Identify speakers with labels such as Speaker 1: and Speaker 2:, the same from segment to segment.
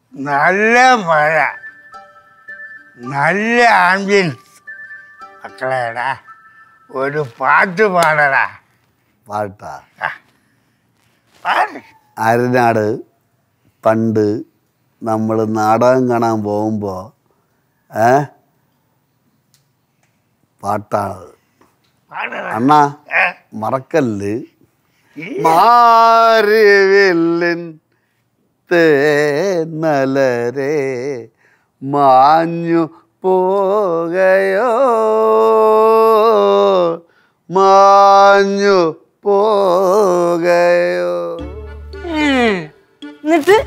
Speaker 1: നല്ല മഴ, നല്ല ആംബിയൻസ്. മക്കളെടാ ഒരു പാട്ട് പാടടാ.
Speaker 2: പാട്ടാ? അരനാട് പണ്ട് നമ്മൾ നാടകം കാണാൻ പോകുമ്പോൾ പാട്ടാണ് അണ്ണാ, മറക്കല്ല്. മാറിവില്ലിൻ തേനലരെ മാഞ്ഞു പോകയോ, മാഞ്ഞു പോകയോ.
Speaker 3: എന്നിട്ട്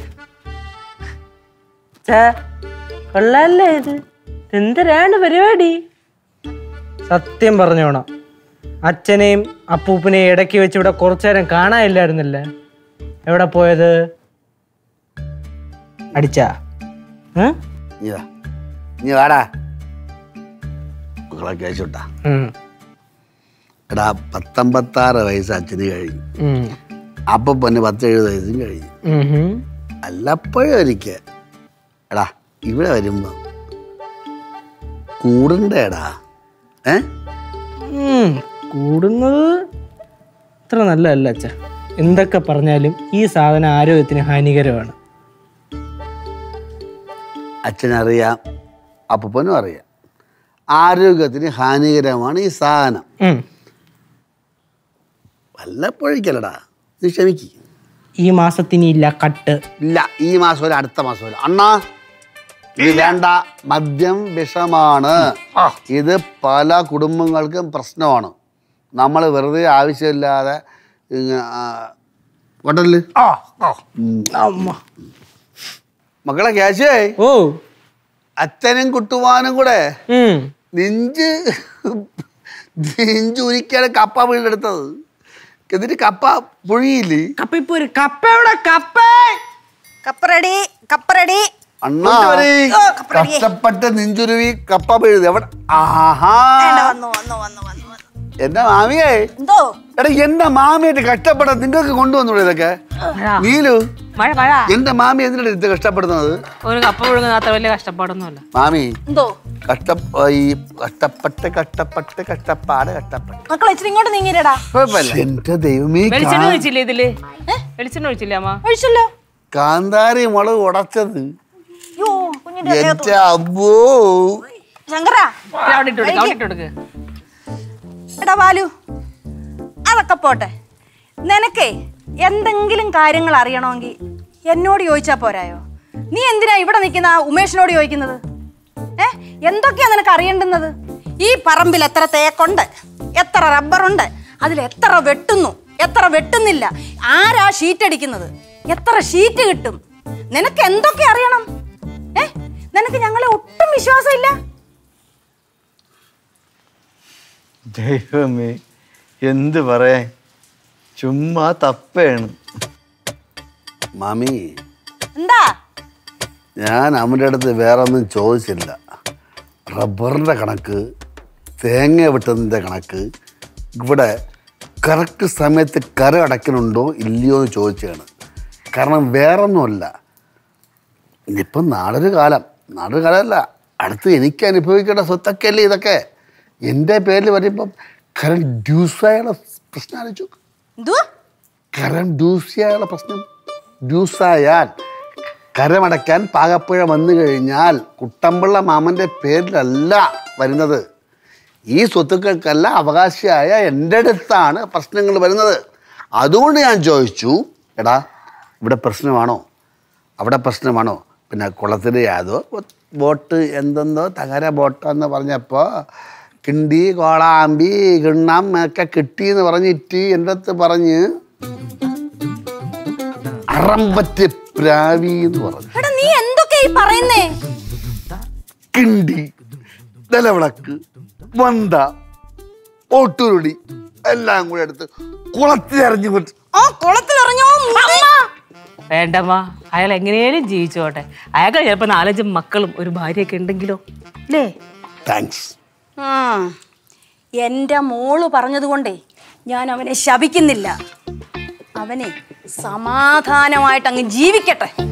Speaker 3: കൊള്ളാല്ലേ ഇത്? എന്തരാണ് പരിപാടി? സത്യം പറഞ്ഞോണം, അച്ഛനെയും അപ്പൂപ്പനെയും ഇടയ്ക്ക് വെച്ച് ഇവിടെ കുറച്ചു നേരം കാണാനില്ലായിരുന്നില്ലേ? എവിടെ പോയത്? അടിച്ചാ?
Speaker 2: നീ വാടാ മക്കളെ കേശോട്ടാ. എടാ 19 വയസ്സ് അച്ഛന് കഴിഞ്ഞു, അപ്പൊ 17 വയസ്സും കഴിഞ്ഞു. അല്ലപ്പോഴും ഒരിക്കൽ എടാ ഇവിടെ വരുമ്പോ കൂടണ്ടേടാ.
Speaker 3: കൂടുന്നത് അത്ര നല്ലതല്ല അച്ഛ. എന്തൊക്കെ പറഞ്ഞാലും ഈ സാധനം ആരോഗ്യത്തിന് ഹാനികരമാണ്.
Speaker 2: അച്ഛനറിയാം, അപ്പനും അറിയാം, ആരോഗ്യത്തിന് ഹാനികരമാണ് ഈ സാധനം. വല്ലപ്പോഴേക്കല്ലടാ, നീ ക്ഷമിക്ക്.
Speaker 3: ഈ മാസത്തിനില്ല കട്ട്.
Speaker 2: ഇല്ല, ഈ മാസം അടുത്ത മാസം അണ്ണാ ഇത് വേണ്ട. മദ്യം വിഷമാണ്. ഇത് പല കുടുംബങ്ങൾക്കും പ്രശ്നമാണ്. നമ്മൾ വെറുതെ ആവശ്യമില്ലാതെ കൊണ്ടല്ലേ. മക്കളെ കേശേ,
Speaker 3: ഓ
Speaker 2: അച്ഛനും കുട്ടുവാനും കൂടെ നെഞ്ചുരിക്കാണ് കപ്പ വീണ്ടെടുത്തത്. എന്നിട്ട് കപ്പ പുഴിയില്ലേ? അണ്ണാ കഷ്ടപ്പെട്ട് നെഞ്ചുരുവി കപ്പ വീഴുത് എവിടെ? ആഹാ, എന്റെ മാമിയേ, എടാ എന്റെ മാമിയായിട്ട് കഷ്ടപ്പെടാൻ നിങ്ങൾക്ക് കൊണ്ടുവന്നൂടെ ഇതൊക്കെ? നീലു, എന്റെ മാമി എന്തിനാണ് ഇത് കഷ്ടപ്പെടുന്നത്?
Speaker 4: ഒരു കപ്പ പുഴുങ്ങാത്ത വലിയ കഷ്ടപ്പാടൊന്നുമല്ല
Speaker 2: മാമി. കഷ്ടപ്പാട് എന്റെ ദൈവമേ, കാന്താരി മുളക് ഉടച്ചത് എന്റെ അബ്ബോ.
Speaker 5: എടാ ബാലു, അതൊക്കെ പോട്ടെ. നിനക്കേ എന്തെങ്കിലും കാര്യങ്ങൾ അറിയണമെങ്കിൽ എന്നോട് ചോദിച്ചാ പോരായോ? നീ എന്തിനാ ഇവിടെ നിൽക്കുന്ന ഉമേഷിനോട് ചോദിക്കുന്നത്? എന്തൊക്കെയാ നിനക്ക് അറിയേണ്ടുന്നത്? ഈ പറമ്പിൽ എത്ര തേക്കുണ്ട്, എത്ര റബ്ബറുണ്ട്, അതിൽ എത്ര വെട്ടുന്നു, എത്ര വെട്ടുന്നില്ല, ആരാ ഷീറ്റ് അടിക്കുന്നത്, എത്ര ഷീറ്റ് കിട്ടും, നിനക്ക് എന്തൊക്കെ അറിയണം? നിനക്ക് ഞങ്ങളെ ഒട്ടും വിശ്വാസമില്ല.
Speaker 6: ദൈവമേ, എന്ത് പറയാൻ, ചുമ്മാ തപ്പയാണ്.
Speaker 2: മാമി,
Speaker 5: എന്താ?
Speaker 2: ഞാൻ അവൻ്റെ അടുത്ത് വേറെ ഒന്നും ചോദിച്ചില്ല. റബ്ബറിൻ്റെ കണക്ക്, തേങ്ങ വെട്ടുന്നതിൻ്റെ കണക്ക്, ഇവിടെ കറക്റ്റ് സമയത്ത് കര അടയ്ക്കണുണ്ടോ ഇല്ലയോ എന്ന് ചോദിച്ചതാണ്. കാരണം വേറൊന്നുമല്ല, ഇനിയിപ്പം നാളൊരു കാലമല്ല, അടുത്ത് എനിക്ക് അനുഭവിക്കേണ്ട സ്വത്തൊക്കെ അല്ലേ ഇതൊക്കെ. എൻ്റെ പേരിൽ വരുമ്പം കരം ഡ്യൂസായുള്ള പ്രശ്നം ആലോചിച്ചു. കരം ഡ്യൂസിയായുള്ള പ്രശ്നം, ഡ്യൂസായാൽ കരമടയ്ക്കാൻ പാകപ്പുഴ വന്നു കഴിഞ്ഞാൽ കുട്ടമ്പിള്ള മാമൻ്റെ പേരിലല്ല വരുന്നത്. ഈ സ്വത്തുക്കൾക്കല്ല അവകാശിയായ എൻ്റെ അടുത്താണ് പ്രശ്നങ്ങൾ വരുന്നത്. അതുകൊണ്ട് ഞാൻ ചോദിച്ചു, എടാ ഇവിടെ പ്രശ്നമാണോ, അവിടെ പ്രശ്നമാണോ? പിന്നെ കുളത്തിൽ യാതോ ബോട്ട് എന്തെന്തോ തകര ബോട്ടെന്ന് പറഞ്ഞപ്പോൾ കിണ്ടി കോളാമ്പി കിണ്ണം ഒക്കെ കിട്ടിയെന്ന് പറഞ്ഞിട്ട് എൻ്റെ അടുത്ത് പറഞ്ഞ് അറമ്പറ്റ് പ്രാവി എന്ന് പറഞ്ഞു.
Speaker 5: നീ എന്തൊക്കെയാ ഈ പറയുന്നേ?
Speaker 2: കിണ്ടി, നിലവിളക്ക്, വണ്ട, ഓട്ടുരുടി എല്ലാം കൂടെ എടുത്ത് കുളത്തിലെറിഞ്ഞു.
Speaker 4: വേണ്ടമ്മ, അയാൾ എങ്ങനെയും ജീവിച്ചോട്ടെ. അയാൾക്ക് ചിലപ്പോ 4-5 മക്കളും ഒരു ഭാര്യയൊക്കെ ഉണ്ടെങ്കിലോ അല്ലേ?
Speaker 2: താങ്ക്സ്.
Speaker 5: എൻ്റെ മോള് പറഞ്ഞതുകൊണ്ടേ ഞാൻ അവനെ ശപിക്കുന്നില്ല. അവനെ സമാധാനമായിട്ട് അങ്ങ് ജീവിക്കട്ടെ.